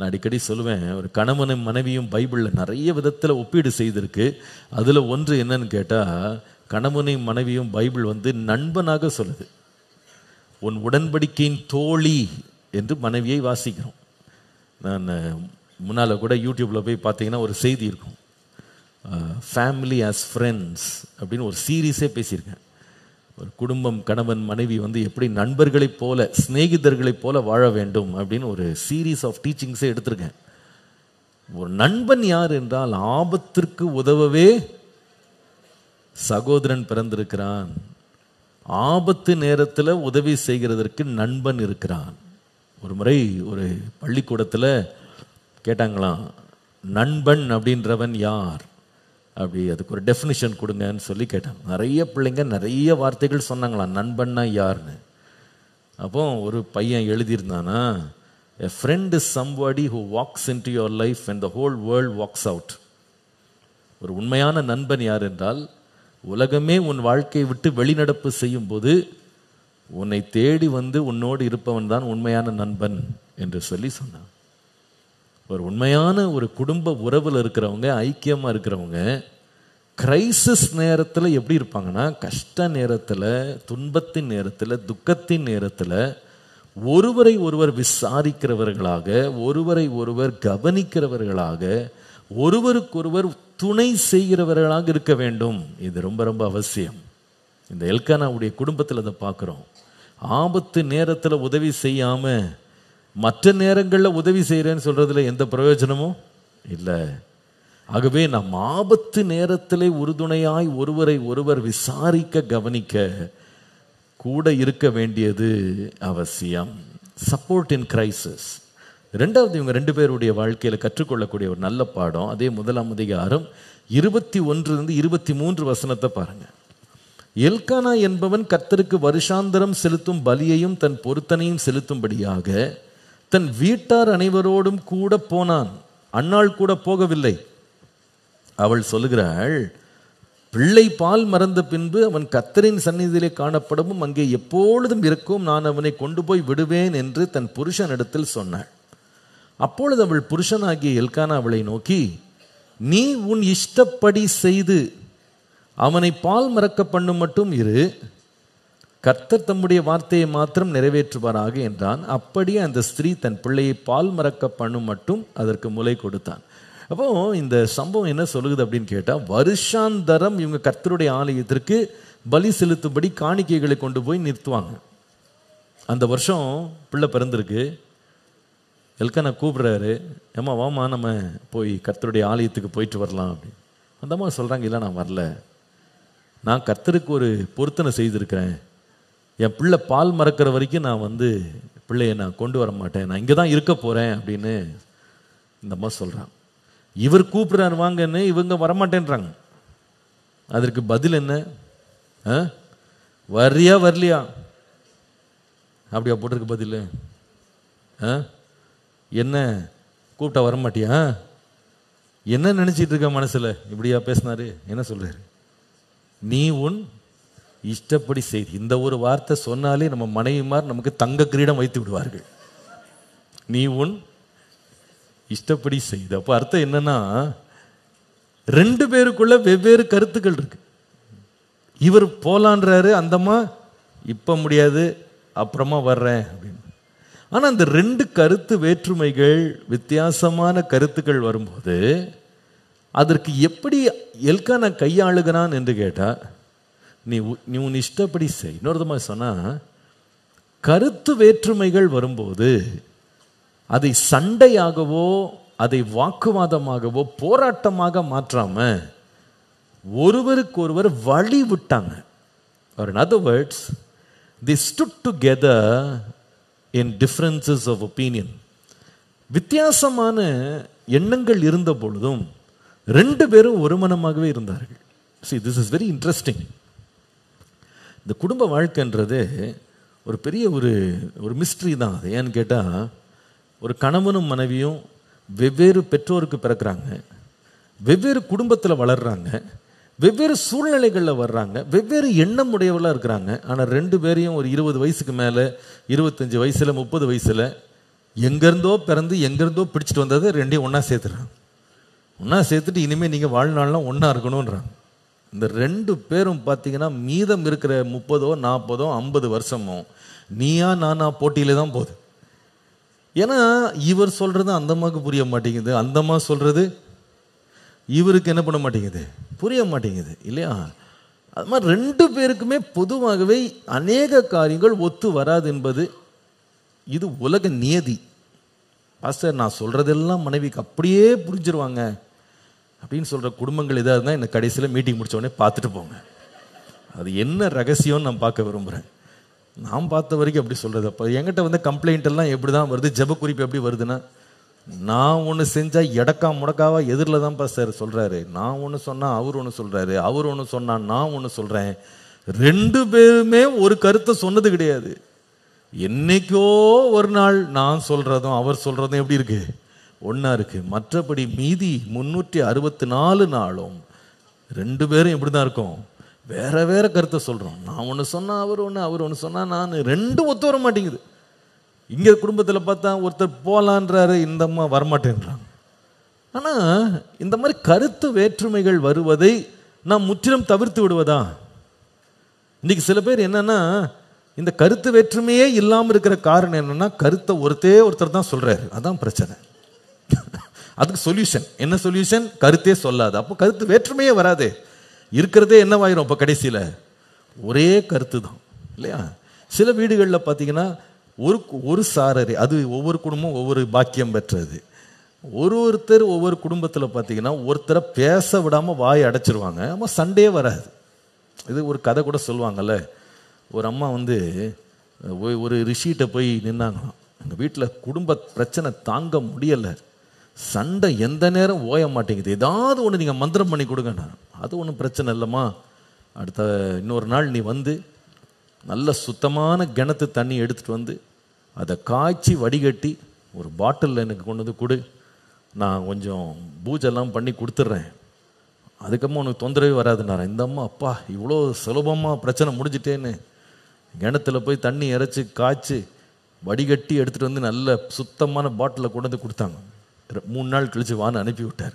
நான் அடிக்கடி சொல்லுவேன், ஒரு கணவனும் மனைவியும் பைபிளில் நிறைய விதத்தில் ஒப்பீடு செய்திருக்கு. அதில் ஒன்று என்னன்னு கேட்டால், கணவனையும் மனைவியும் பைபிள் நண்பனாக சொல்லுது. உன் உடன்படிக்கையின் தோழி என்று மனைவியை வாசிக்கிறோம். நான் முன்னால் கூட யூடியூப்பில் போய் பார்த்தீங்கன்னா ஒரு செய்தி இருக்கும், ஃபேமிலி ஆஸ் ஃப்ரெண்ட்ஸ் அப்படின்னு ஒரு சீரீஸே பேசியிருக்கேன். ஒரு குடும்பம், கணவன் மனைவி எப்படி நண்பர்களைப் போல, சிநேகிதர்களைப் போல வாழ வேண்டும் அப்படின்னு ஒரு சீரீஸ் ஆஃப் டீச்சிங்ஸே எடுத்திருக்கேன். ஒரு நண்பன் யார் என்றால், ஆபத்திற்கு உதவவே சகோதரன் பிறந்திருக்கிறான். ஆபத்து நேரத்தில் உதவி செய்கிறதற்கு நண்பன் இருக்கிறான். ஒரு முறை ஒரு பள்ளிக்கூடத்தில் கேட்டாங்களாம், நண்பன் அப்படின்றவன் யார் அப்படி, அதுக்கு ஒரு டெஃபினிஷன் கொடுங்கன்னு சொல்லி கேட்டாங்க. நிறைய பிள்ளைங்க நிறைய வார்த்தைகள் சொன்னாங்களாம், நண்பன்னா யாருன்னு. அப்போ ஒரு பையன் எழுதியிருந்தானா, a friend is somebody who walks into your life when the whole world walks out. ஒரு உண்மையான நண்பன் யார் என்றால், உலகமே உன் வாழ்க்கையை விட்டு வெளிநடப்பு செய்யும் போது உன்னை தேடி உன்னோடு இருப்பவன் தான் உண்மையான நண்பன் என்று சொல்லி சொன்னான். ஒரு உண்மையான ஒரு குடும்ப உறவில் இருக்கிறவங்க, ஐக்கியமாக இருக்கிறவங்க, கிரைசிஸ் நேரத்தில் எப்படி இருப்பாங்கன்னா, கஷ்ட நேரத்தில், துன்பத்தின் நேரத்தில், துக்கத்தின் நேரத்தில் ஒருவரை ஒருவர் விசாரிக்கிறவர்களாக, ஒருவரை ஒருவர் கவனிக்கிறவர்களாக, ஒருவருக்கொருவர் துணை செய்கிறவர்களாக இருக்க வேண்டும். இது ரொம்ப ரொம்ப அவசியம். இந்த எல்கானாவுடைய குடும்பத்தில் அதை பார்க்குறோம். ஆபத்து நேரத்தில் உதவி செய்யாமல் மற்ற நேரங்களில் உதவி செய்கிறேன்னு சொல்கிறதுல எந்த பிரயோஜனமும் இல்லை. ஆகவே நாம் ஆபத்து நேரத்தில் உறுதுணையாய் ஒருவரை ஒருவர் விசாரிக்க, கவனிக்க கூட இருக்க வேண்டியது அவசியம். Support in crisis. ரெண்டாவது, இவங்க 2 பேருடைய வாழ்க்கையில் கற்றுக்கொள்ளக்கூடிய ஒரு நல்ல பாடம், அதே 1ஆம் அதிகாரம் 21-23 வசனத்தை பாருங்க. எல்கானா என்பவன் கர்த்தருக்கு வருஷாந்தரம் செலுத்தும் பலியையும் தன் பொருத்தனையும் செலுத்தும்படியாக தன் வீட்டார் அனைவரோடும் கூட போனான். அன்னாள் கூட போகவில்லை. அவள் சொல்லுகிறாள், பிள்ளை பால் மறந்த பின்பு அவன் கர்த்தரின் சந்நிதியிலே காணப்படவும் அங்கே எப்பொழுதும் இருக்கும், நான் அவனை கொண்டு போய் விடுவேன் என்று தன் புருஷனிடத்தில் சொன்னாள். அப்பொழுது அவள் புருஷனாகிய எல்கானா அவளை நோக்கி, நீ உன் இஷ்டப்படி செய்து அவனை பால் மறக்க பண்ணும் மட்டும் இரு, கர்த்தர் தம்முடைய வார்த்தையை மாத்திரம் நிறைவேற்றுவாராக என்றான். அப்படியே அந்த ஸ்திரீ தன் பிள்ளையை பால் மறக்க பண்ணும் மட்டும் அதற்கு முலை கொடுத்தான். அப்போ இந்த சம்பவம் என்ன சொல்லுது அப்படின்னு கேட்டால், வருஷாந்தரம் இவங்க கர்த்தருடைய ஆலயத்திற்கு பலி செலுத்தும்படி காணிக்கைகளை கொண்டு போய் நிறுத்துவாங்க. அந்த வருஷம் பிள்ளை பிறந்திருக்கு. எல்கானா கூப்பிடுறாரு, ஏம்மா வாமா நம்ம போய் கர்த்தருடைய ஆலயத்துக்கு போயிட்டு வரலாம் அப்படின்னு. அந்த அம்மா சொல்கிறாங்க, இல்லை நான் வரல, நான் கர்த்தருக்கு ஒரு பொருத்தனை செய்திருக்கிறேன், என் பிள்ளை பால் மறக்கிற வரைக்கும் நான் பிள்ளையை நான் கொண்டு வர மாட்டேன், நான் இங்கே தான் இருக்க போகிறேன் அப்படின்னு இந்த அம்மா சொல்கிறான். இவர் கூப்பிடுறாரு வாங்கன்னு, இவங்க வரமாட்டேன்றாங்க. அதற்கு பதில் என்ன? வர்றியா வரலையா அப்படியா போட்டிருக்கு பதில். என்ன கூப்பிட்டா வரமாட்டியா? என்ன நினச்சிட்டு இருக்க மனசில்? இப்படியா பேசினாரு? என்ன சொல்றாரு? நீ உன் இஷ்டப்படி செய். இந்த ஒரு வார்த்தை சொன்னாலே நம்ம மனைவிமார் நமக்கு தங்க கிரீடம் வைத்து விடுவார்கள். நீ உன் இஷ்டப்படி செய்து. அப்போ அர்த்தம் என்னன்னா, 2 பேருக்குள்ள வெவ்வேறு கருத்துக்கள் இருக்கு. இவர் போலான்றாரு, அந்தம்மா இப்ப முடியாது அப்புறமா வர்றேன் அப்படின்னு. ஆனா அந்த 2 கருத்து வேற்றுமைகள், வித்தியாசமான கருத்துக்கள் வரும்போது அதற்கு எப்படி எல்கானா கையாளுகிறான் என்று கேட்டா, நீ உன் இஷ்டப்படி செய். இன்னொரு மாதிரி சொன்னா, கருத்து வேற்றுமைகள் வரும்போது அதை சண்டையாகவோ அதை வாக்குவாதமாகவோ போராட்டமாக மாற்றாம ஒருவருக்கு ஒருவர் வழி விட்டாங்க. or in other words, they stood together in differences of opinion. வித்தியாசமான எண்ணங்கள் இருந்த பொழுதும் 2 பேரும் ஒரு மனமாகவே இருந்தார்கள். See, this is very interesting. இந்த குடும்ப வாழ்க்கைன்றது ஒரு பெரிய ஒரு மிஸ்ட்ரி தான். அது ஏன்னு கேட்டால், ஒரு கணவனும் மனைவியும் வெவ்வேறு பெற்றோருக்கு பிறக்கிறாங்க, வெவ்வேறு குடும்பத்தில் வளர்கிறாங்க, வெவ்வேறு சூழ்நிலைகளில் வர்றாங்க, வெவ்வேறு எண்ணம் உடையவர்களாக இருக்கிறாங்க. ஆனால் 2 பேரையும் ஒரு 20 வயசுக்கு மேலே, 25 வயசில், 30 வயசில் எங்கேருந்தோ பிறந்து எங்கேருந்தோ பிடிச்சிட்டு வந்ததை ரெண்டையும் ஒன்றா சேர்த்துறாங்க. ஒன்றா சேர்த்துட்டு இனிமேல் நீங்கள் வாழ்நாள்லாம் ஒன்றா இருக்கணுன்றாங்க. இந்த 2 பேரும் பார்த்தீங்கன்னா மீதம் இருக்கிற 30, 40, 50 வருஷமோ நீயா நானா போட்டியில தான் போகுது. ஏன்னா இவர் சொல்றது அந்த அம்மாவுக்கு புரிய மாட்டேங்குது, அந்த அம்மா சொல்றது இவருக்கு என்ன பண்ண மாட்டேங்குது, புரிய மாட்டேங்குது இல்லையா? அது மாதிரி 2 பேருக்குமே பொதுவாகவே அநேக காரியங்கள் ஒத்து வராது என்பது இது உலக நியதி. பாஸ்டர் நான் சொல்றதெல்லாம் மனைவிக்கு அப்படியே புரிஞ்சிருவாங்க அப்படின்னு சொல்ற குடும்பங்கள் இதாக இருந்தால் இந்த கடைசியில் மீட்டிங் முடிச்ச உடனே பார்த்துட்டு போங்க. அது என்ன ரகசியம்னு நான் பார்க்க விரும்புகிறேன். நான் பார்த்த வரைக்கும் அப்படி சொல்றது. அப்போ என்கிட்ட வந்து கம்ப்ளைண்ட் எல்லாம் எப்படி தான் வருது, ஜெப குறிப்பு எப்படி வருதுன்னா, நான் ஒன்று செஞ்சால் எடக்கா முடக்காவா எதிரில் தான் பாஸ்டர் சொல்கிறாரு. நான் ஒன்று சொன்னால் அவர் ஒன்று சொல்கிறாரு, அவர் ஒன்று சொன்னால் நான் ஒன்று சொல்கிறேன். 2 பேருமே ஒரு கருத்தை சொன்னது கிடையாது. என்னைக்கோ ஒரு நாள் நான் சொல்கிறதும் அவர் சொல்கிறதும் எப்படி இருக்கு, ஒன்றா இருக்கு. மற்றபடி மீதி 364 நாளும் 2 பேரும் எப்படி தான் இருக்கும், வேற வேற கருத்தை சொல்கிறோம். நான் ஒன்று சொன்னால் அவர் ஒன்று, அவர் ஒன்று சொன்னால் நான், 2 ஒத்து வர மாட்டேங்குது. இங்கே குடும்பத்தில் பார்த்தா ஒருத்தர் போகலான்றாரு, இந்த அம்மா வரமாட்டேன்றாங்க. ஆனால் இந்த மாதிரி கருத்து வேற்றுமைகள் வருவதை நாம் முற்றிலும் தவிர்த்து விடுவதா? இன்னைக்கு சில பேர் என்னன்னா, இந்த கருத்து வேற்றுமையே இல்லாமல் இருக்கிற காரணம் என்னன்னா, கருத்தை ஒருத்தர் தான் சொல்றாரு, அதான் பிரச்சனை. அதுக்கு சொல்யூஷன் என்ன? சொல்யூஷன் கருத்தே சொல்லாது. அப்போ கருத்து வேற்றுமையே வராது. இருக்கிறதே என்னவாயிரும்? இப்போ கடைசியில் ஒரே கருத்து தான் இல்லையா? சில வீடுகளில் பார்த்தீங்கன்னா ஒரு சாரரை, அது ஒவ்வொரு குடும்பம் ஒவ்வொரு பாக்கியம் பெற்றது. ஒருத்தர் ஒவ்வொரு குடும்பத்தில் பார்த்தீங்கன்னா ஒருத்தரை பேச விடாமல் வாயை அடைச்சிருவாங்க. ஆமாம், சண்டே வராது. இது ஒரு கதை கூட சொல்லுவாங்கல்ல. ஒரு அம்மா வந்து ஒரு ரிஷிகிட்ட போய் நின்னாங்களாம். எங்கள் வீட்டில் குடும்ப பிரச்சனை தாங்க முடியலை, சண்டை எந்த நேரம் ஓய மாட்டேங்குது, ஏதாவது ஒன்று நீங்கள் மந்திரம் பண்ணி கொடுங்கண்ணா. அது ஒன்றும் பிரச்சனை இல்லைம்மா, அடுத்த இன்னொரு நாள் நீ வந்து நல்ல சுத்தமான கிணத்து தண்ணி எடுத்துகிட்டு வந்து அதை காய்ச்சி வடிகட்டி ஒரு பாட்டிலில் எனக்கு கொண்டு வந்து கொடு, நான் கொஞ்சம் பூஜெல்லாம் பண்ணி கொடுத்துட்றேன், அதுக்கப்புறம் உனக்கு தொந்தரவே வராதுன்னாரேன். இந்த அம்மா, அப்பா இவ்வளோ சுலபமாக பிரச்சனை முடிஞ்சிட்டேன்னு கிணத்துல போய் தண்ணி இறைச்சி காய்ச்சி வடிகட்டி எடுத்துகிட்டு வந்து நல்ல சுத்தமான பாட்டிலில் கொண்டு வந்து கொடுத்தாங்க. 3 நாள் கழித்து வான்னு அனுப்பி விட்டார்.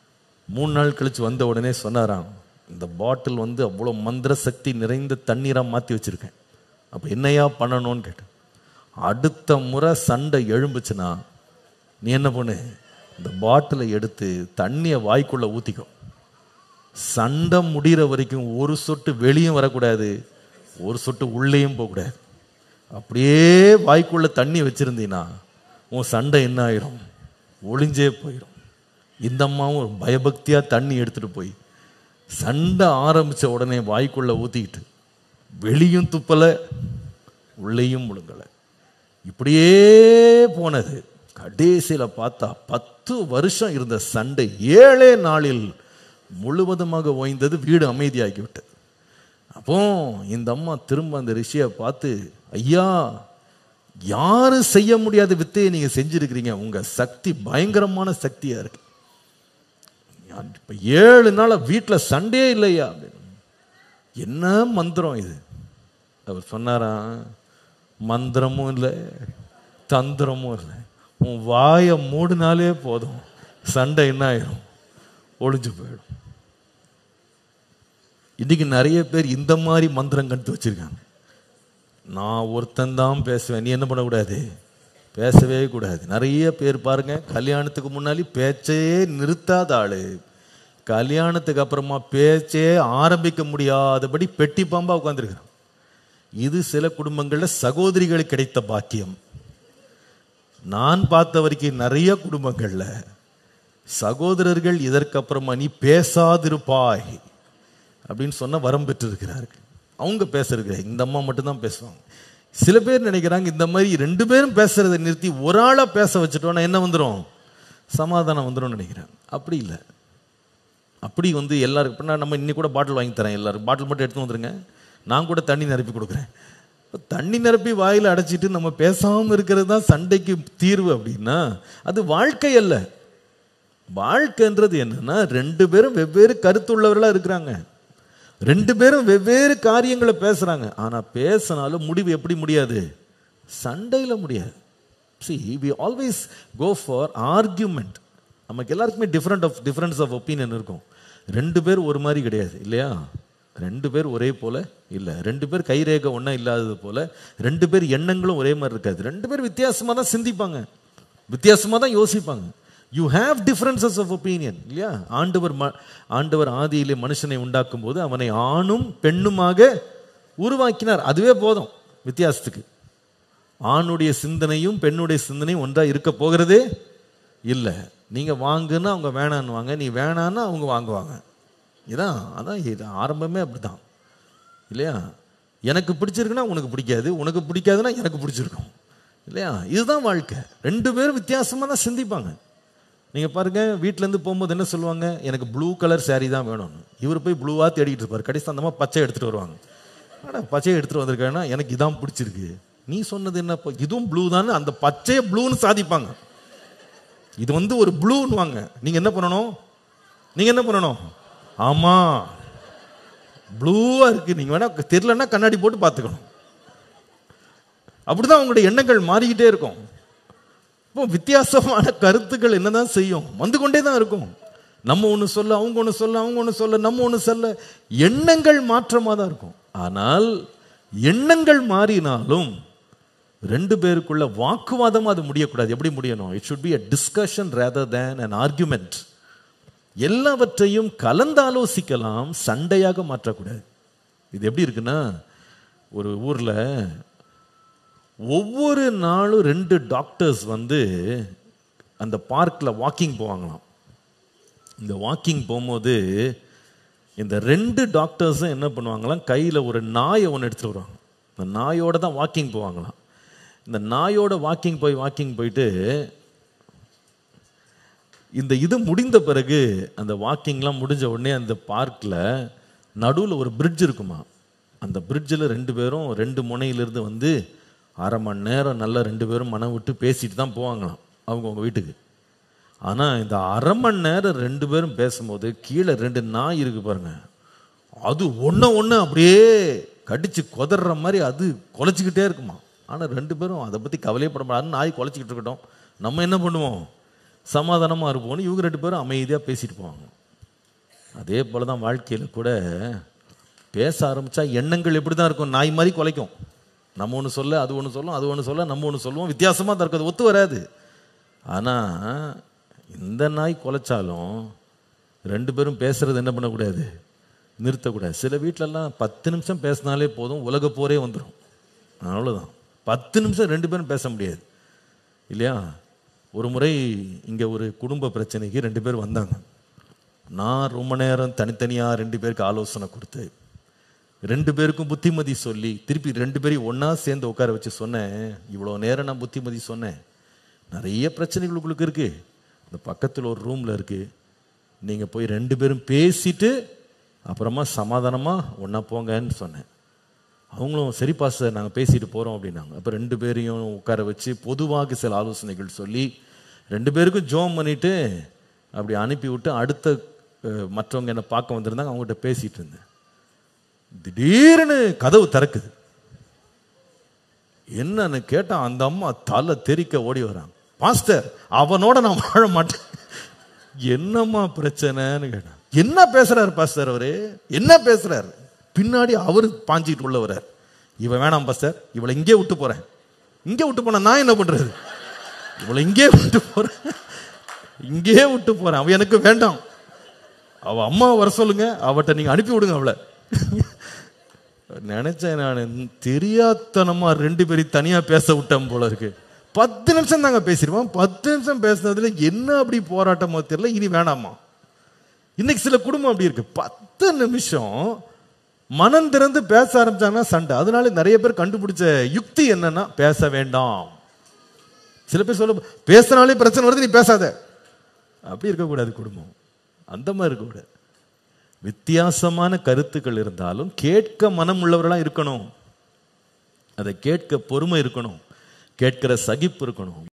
3 நாள் கழித்து வந்த உடனே சொன்னாராம், இந்த பாட்டில் வந்து அவ்வளோ மந்திர சக்தி நிறைந்த தண்ணீராக மாற்றி வச்சுருக்கேன், அப்போ என்னையா பண்ணணும்னு கேட்டேன். அடுத்த முறை சண்டை எழும்புச்சுன்னா நீ என்ன பண்ணு, இந்த பாட்டிலை எடுத்து தண்ணியை வாய்க்குள்ளே ஊற்றிக்கோ, சண்டை முடிகிற வரைக்கும் ஒரு சொட்டு வெளியும் வரக்கூடாது, ஒரு சொட்டு உள்ளேயும் போகக்கூடாது. அப்படியே வாய்க்குள்ள தண்ணி வச்சிருந்தீங்கன்னா உன் சண்டை என்ன ஆயிரும், ஒளிஞ்சே போயிடும். இந்த அம்மாவும் ஒரு பயபக்தியா தண்ணி எடுத்துட்டு போய் சண்டை ஆரம்பிச்ச உடனே வாய்க்குள்ள ஊத்திக்கிட்டு வெளியும் துப்பல உள்ளேயும் முழுங்கலை. இப்படியே போனது. கடைசியில பார்த்தா 10 வருஷம் இருந்த சண்டை 7 நாளில் முழுவதுமாக ஓய்ந்தது, வீடு அமைதியாகிவிட்டது. அப்போ இந்த அம்மா திரும்ப அந்த ரிஷியை பார்த்து, ஐயா யாரும் செய்ய முடியாத வித்தையை நீங்க செஞ்சிருக்கிறீங்க, உங்க சக்தி பயங்கரமான சக்தியா இருக்கு, இப்ப 7 நாளா வீட்டில் சண்டே இல்லையா? என்ன மந்திரம் இது? அவர் சொன்னாரா, மந்திரமும் இல்லை தந்திரமும் இல்லை, உன் வாயை மூடினாலே போதும், சண்டை என்ன ஆயிரும், ஒளிஞ்சு போயிடும். இன்னைக்கு நிறைய பேர் இந்த மாதிரி மந்திரம் கண்டு வச்சிருக்காங்க. நான் ஒருத்தன் தான் பேசுவேன், நீ என்ன பண்ணக்கூடாது, பேசவே கூடாது. நிறைய பேர் பாருங்க, கல்யாணத்துக்கு முன்னாடி பேச்சையே நிறுத்தாத ஆளு, கல்யாணத்துக்கு அப்புறமா பேச்சே ஆரம்பிக்க முடியாதபடி பெட்டி பாம்பா உட்காந்துருக்கிறான். இது சில குடும்பங்கள்ல சகோதரிகளுக்கு கிடைத்த பாக்கியம். நான் பார்த்த வரைக்கும் நிறைய குடும்பங்கள்ல சகோதரர்கள் இதற்கு அப்புறமா நீ பேசாதிருப்பாய் அப்படின்னு சொன்ன வரம் பெற்று இருக்கிறார்கள். அவங்க பேசுறாங்க, இந்த அம்மா மட்டும்தான் பேசுவாங்க. சில பேர் நினைக்கிறாங்க இந்த மாதிரி 2 பேரும் பேசுறதை நிறுத்தி ஒரு ஆளா பேச வச்சுட்டோம்னா என்ன வந்துடும், சமாதானம் வந்துடும் நினைக்கிறாங்க. அப்படி இல்லை. அப்படி வந்து எல்லாருக்கும் நம்ம இன்னி கூட பாட்டில் வாங்கி தரேன், எல்லாரும் பாட்டில் மட்டும் எடுத்து வந்துருங்க, நான் கூட தண்ணி நிரப்பி கொடுக்குறேன். தண்ணி நிரப்பி வாயில் அடைச்சிட்டு நம்ம பேசாமல் இருக்கிறது தான் சண்டைக்கு தீர்வு அப்படின்னா அது வாழ்க்கை அல்ல. வாழ்க்கைன்றது என்னன்னா 2 பேரும் வெவ்வேறு கருத்துள்ளவர்களா இருக்கிறாங்க, 2 பேரும் வெவ்வேறு காரியங்களை பேசுறாங்க. ஆனா பேசினாலும் முடிவு எப்படி முடியாது, சண்டையில முடியாது. See, we always go for argument. நமக்கு எல்லாருக்குமே டிஃபரன்ஸ் ஆஃப் ஒப்பீனியன் இருக்கும். 2 பேர் ஒரு மாதிரி கிடையாது இல்லையா? 2 பேர் ஒரே போல இல்லை. 2 பேர் கைரேகை ஒன்றா இல்லாதது போல 2 பேர் எண்ணங்களும் ஒரே மாதிரி இருக்காது. 2 பேர் வித்தியாசமாக தான் சிந்திப்பாங்க, வித்தியாசமாக தான் யோசிப்பாங்க. You have differences of opinion இல்லையா? ஆண்டவர் ஆதியிலே மனுஷனை உண்டாக்கும் போது அவனை ஆணும் பெண்ணுமாக உருவாக்கினார். அதுவே போதும் வித்தியாசத்துக்கு. ஆணுடைய சிந்தனையும் பெண்ணுடைய சிந்தனையும் ஒன்றா இருக்க போகிறதே இல்லை. நீங்க வாங்குன்னா அவங்க வேணான்னுவாங்க, நீ வேணான்னா அவங்க வாங்குவாங்க. அதான் இது ஆரம்பமே அப்படிதான் இல்லையா? எனக்கு பிடிச்சிருக்குன்னா உனக்கு பிடிக்காது, உனக்கு பிடிக்காதுன்னா எனக்கு பிடிச்சிருக்கும் இல்லையா? இதுதான் வாழ்க்கை. 2 பேரும் வித்தியாசமா தான் சிந்திப்பாங்க. நீங்க பாருங்க, வீட்டிலேருந்து போகும்போது என்ன சொல்லுவாங்க, எனக்கு ப்ளூ கலர் சாரீ தான் வேணும்னு. இவர் போய் ப்ளூவா தேடிட்டு இருப்பார். கடைசி அந்த மாதிரி பச்சை எடுத்துட்டு வருவாங்க. ஆனால் பச்சையை எடுத்துட்டு வந்திருக்கேன்னா எனக்கு இதான் பிடிச்சிருக்கு. நீ சொன்னது என்ன, இதுவும் ப்ளூ தானே, அந்த பச்சையை ப்ளூன்னு சாதிப்பாங்க. இது ஒரு ப்ளூன்னுவாங்க. நீங்க என்ன பண்ணணும்? ஆமா ப்ளூவா இருக்கு, நீங்க வேணா தெரியலன்னா கண்ணாடி போட்டு பார்த்துக்கணும். அப்படிதான் உங்களுடைய எண்ணங்கள் மாறிக்கிட்டே இருக்கும். இப்போ வித்தியாசமான கருத்துக்கள் என்னதான் செய்யும், வந்து கொண்டே தான் இருக்கும். நம்ம ஒன்று சொல்ல, அவங்க ஒன்று சொல்ல, அவங்க ஒன்று சொல்ல, நம்ம ஒன்று சொல்ல, எண்ணங்கள் மாற்றமாக தான் இருக்கும். ஆனால் எண்ணங்கள் மாறினாலும் 2 பேருக்குள்ள வாக்குவாதம் அது முடியக்கூடாது. எப்படி முடியணும்? It should be a discussion rather than an argument. எல்லாவற்றையும் கலந்தாலோசிக்கலாம், சண்டையாக மாற்றக்கூடாது. இது எப்படி இருக்குன்னா, ஒரு ஊர்ல ஒவ்வொரு நாளும் 2 டாக்டர்ஸ் அந்த பார்க்கில் வாக்கிங் போவாங்களாம். இந்த வாக்கிங் போகும்போது இந்த 2 டாக்டர்ஸும் என்ன பண்ணுவாங்களாம், கையில் ஒரு நாயை ஒன்று எடுத்துகிட்டு வருவாங்க. இந்த நாயோட தான் வாக்கிங் போவாங்களாம். இந்த நாயோட வாக்கிங் போயிட்டு இந்த இது முடிந்த பிறகு, அந்த வாக்கிங்லாம் முடிஞ்ச உடனே அந்த பார்க்கில் நடுவில் ஒரு பிரிட்ஜ் இருக்குமா. அந்த பிரிட்ஜில் 2 பேரும் 2 முனையிலிருந்து அரை மணி நேரம் நல்லா 2 பேரும் மனம் விட்டு பேசிட்டு தான் போவாங்களாம் அவங்கவுங்க வீட்டுக்கு. ஆனால் இந்த அரை மணி நேரம் 2 பேரும் பேசும்போது கீழே 2 நாய் இருக்கு பாருங்க, அது ஒன்று அப்படியே கடிச்சு கொதற மாதிரி அது குலைச்சிக்கிட்டே இருக்குமா. ஆனால் 2 பேரும் அதை பற்றி கவலையப்பட மாட்டாங்க. நாய் குலைச்சிக்கிட்டு இருக்கட்டும், நம்ம என்ன பண்ணுவோம், சமாதானமாக இருப்போம்னு இவங்க 2 பேரும் அமைதியாக பேசிட்டு போவாங்க. அதே போல தான் வாழ்க்கையில் கூட பேச ஆரம்பித்தா எண்ணங்கள் எப்படி தான் இருக்கும், நாய் மாதிரி குலைக்கும். நம்ம ஒன்று சொல்ல அது ஒன்று சொல்லும், அது ஒன்று சொல்ல நம்ம ஒன்று சொல்லுவோம், வித்தியாசமாக தான் இருக்கும், அது ஒத்து வராது. ஆனால் இந்த நாய் குலைச்சாலும் 2 பேரும் பேசுறது என்ன பண்ணக்கூடாது, நிறுத்தக்கூடாது. சில வீட்டிலலாம் 10 நிமிஷம் பேசினாலே போதும், உலக போரே வந்துடும். அவ்வளோதான், 10 நிமிஷம் 2 பேரும் பேச முடியாது இல்லையா? ஒரு முறை இங்கே ஒரு குடும்ப பிரச்சனைக்கு 2 பேர் வந்தாங்க. நான் ரொம்ப நேரம் தனித்தனியாக 2 பேருக்கு ஆலோசனை கொடுத்து 2 பேருக்கும் புத்திமதி சொல்லி திருப்பி 2 பேரையும் ஒன்றா சேர்ந்து உட்கார வச்சு சொன்னேன். இவ்வளோ நேரம் நான் புத்திமதி சொன்னேன், நிறைய பிரச்சனைகள் உங்களுக்கு இருக்குது, இந்த பக்கத்தில் ஒரு ரூமில் இருக்குது, நீங்கள் போய் 2 பேரும் பேசிட்டு அப்புறமா சமாதானமாக ஒன்றா போங்கன்னு சொன்னேன். அவங்களும் சரி பாஸ்டர் நாங்கள் பேசிட்டு போகிறோம் அப்படின்னாங்க. அப்போ 2 பேரையும் உட்கார வச்சு பொதுவாக சில ஆலோசனைகள் சொல்லி 2 பேருக்கும் ஜோம் பண்ணிவிட்டு அப்படி அனுப்பி விட்டு அடுத்த மற்றவங்க என்னை பார்க்க வந்திருந்தாங்க, அவங்ககிட்ட பேசிகிட்டு இருந்தேன். திடீர்னு கதவு திறக்குது. என்னன்னு கேட்டால் அந்த அம்மா தலை தெறிக்க ஓடி வராங்க. பாஸ்டர் அவனோட நான் வாழ மாட்டேன். என்னம்மா பிரச்சனைன்னு கேட்டேன். என்ன பேசுறாரு பாஸ்டர், அவரு என்ன பேசுறாரு, பின்னாடி அவரு பாஞ்சிட்டு உள்ள வர்றார். இவன் வேணாம் பாஸ்டர், இவளை இங்கே விட்டு போறேன். இங்கே விட்டு போன நான் என்ன பண்றது, இவளை இங்கே விட்டு போறேன், அவ எனக்கு வேண்டாம், அவ அம்மா வர சொல்லுங்க, அவட்ட நீங்க அனுப்பி விடுங்க அவளை. நினைச்சேன் நான் தெரியாதனமா 2 பேரையும் தனியா பேச விட்டேன் போல இருக்கு. 10 நிமிஷம் தாங்க பேசிடுவான். 10 நிமிஷம் பேசினதுல என்ன அப்படி போராட்டமோ தெரியல, இனி வேணாமா. இன்னைக்கு சில குடும்பம் அப்படி இருக்கு, 10 நிமிஷம் மனம் திறந்து பேச ஆரம்பிச்சாங்கன்னா சண்டை. அதனால நிறைய பேர் கண்டுபிடிச்ச யுக்தி என்னன்னா பேச வேண்டாம். சில பேர் சொல்ல பேசினாலே பிரச்சனை வருது, நீ பேசாத. அப்படி இருக்கக்கூடாது குடும்பம், அந்த மாதிரி இருக்கக்கூடாது. வித்தியாசமான கருத்துக்கள் இருந்தாலும் கேட்க மனம் உள்ளவர்களா இருக்கணும், அதை கேட்க பொறுமை இருக்கணும், கேட்கிற சகிப்பு இருக்கணும்.